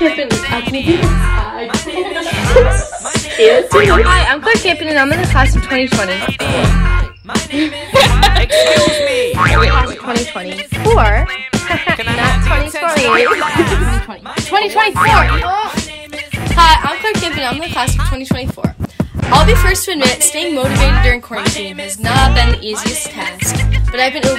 Campen. Hi, I'm Claire Campen and I'm in the class of 2020. Excuse me. Class of 2024. Not 2020. 2024. Hi, I'm Claire Campen and I'm in the class of 2024. I'll be first to admit, staying motivated during quarantine has not been the easiest task, but I've been I'm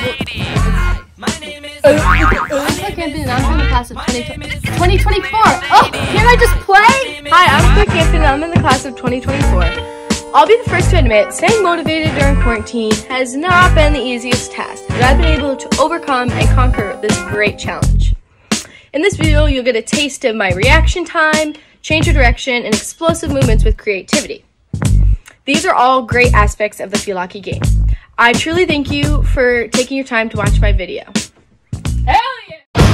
Claire Campen and I'm in the class of 2024. Oh, can't I just play? Hi, I'm Claire Campen and I'm in the class of 2024. I'll be the first to admit, staying motivated during quarantine has not been the easiest task, but I've been able to overcome and conquer this great challenge. In this video, you'll get a taste of my reaction time, change of direction, and explosive movements with creativity. These are all great aspects of the Feel Lucky game. I truly thank you for taking your time to watch my video. Hell yeah!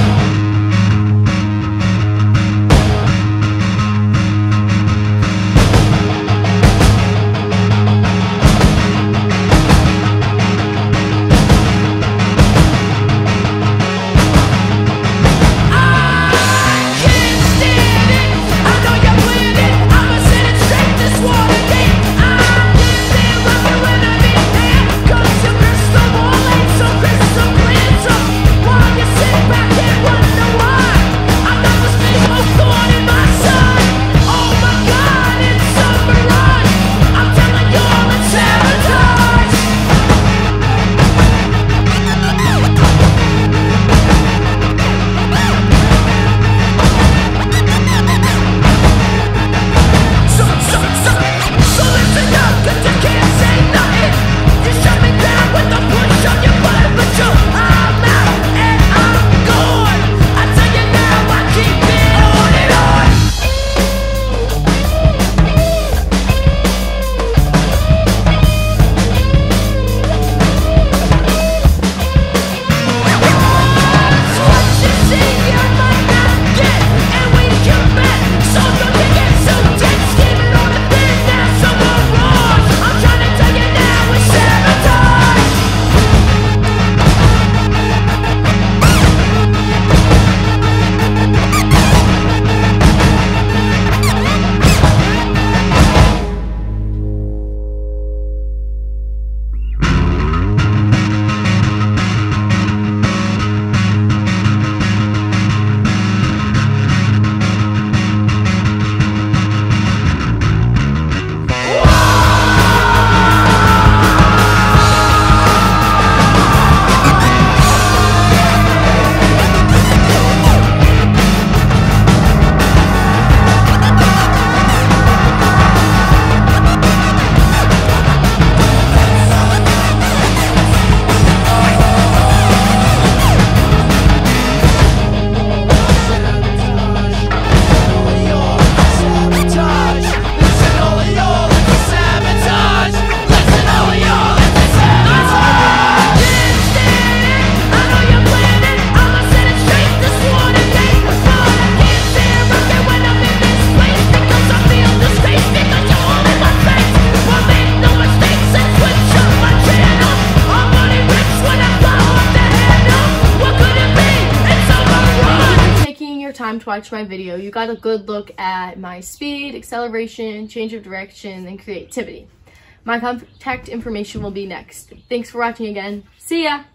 Time to watch my video. You got a good look at my speed, acceleration, change of direction, and creativity. My contact information will be next. Thanks for watching again. See ya!